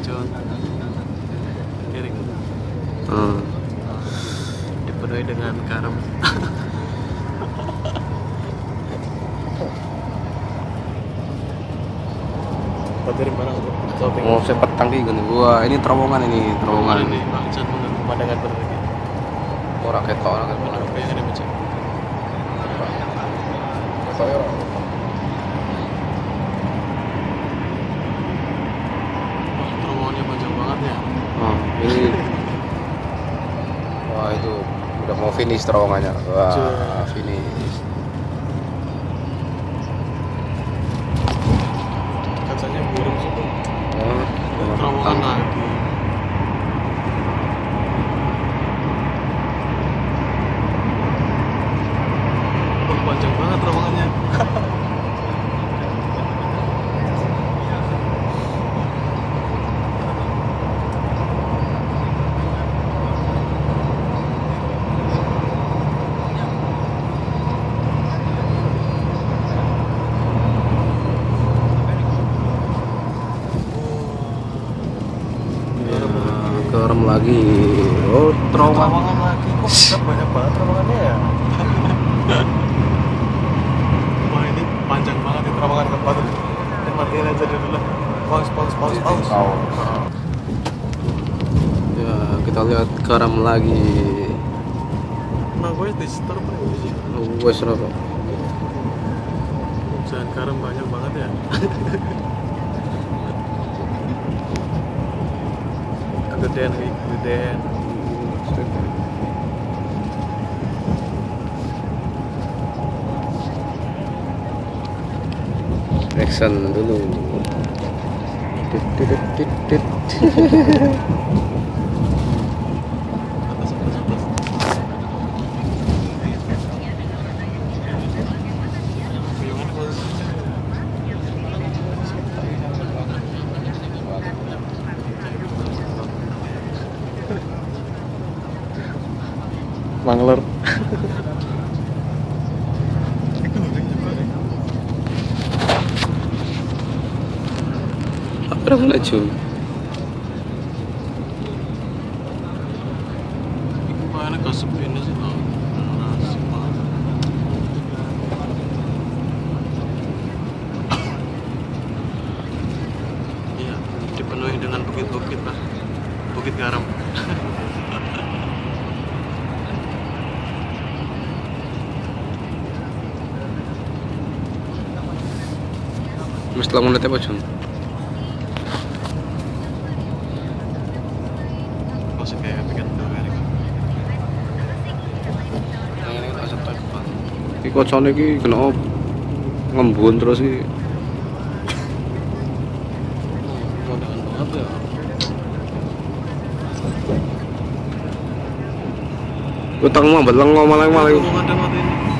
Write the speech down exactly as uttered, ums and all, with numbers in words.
John Erik Hmm. dipenuhi dengan garam. Dari mana untuk shopping? Oh, saya petang ki gini. Wah, ini terowongan ini, terowongan ini bangsat menurut pemandangan berlagi. ora ketok ora ketok. Mana kayak ini macam. Saya Wah, terowongannya panjang banget ya. oh, ini wah itu udah mau finish terowongannya. Wah, Cuk. finish. Katanya burung sih. Oh, Terowongan lagi. Wah, panjang banget terowongannya. ya, garam lagi. Oh, terowongan. Terowongan lagi. Kok besar banyak banget terowongannya ya? Wah, ini panjang banget ya terowongan tempat. Matiin aja dulu lah. Pause, pause, pause, pause. Pause. Ya, kita lihat garam lagi. Nah, gue di store apa ya? Wes apa? Jangan garam banyak banget ya. Kegedean, kayak kegedean. Action dulu. Tit, tit, tit, tit. Atas, atas, atas. Gimana posisinya? Mangler. Apa yang melaju? Gimana kesepinnya sih? Oh, nasib banget. Iya, dipenuhi dengan bukit-bukit lah, bukit garam. Mas telah menit apa Jun? Masih kayak bikin Amerika. Iki kocone iki kena op- ngembun terus iki. Modelan banget ya. Utang mah beleng malah malah. Terowongan ada mati ini.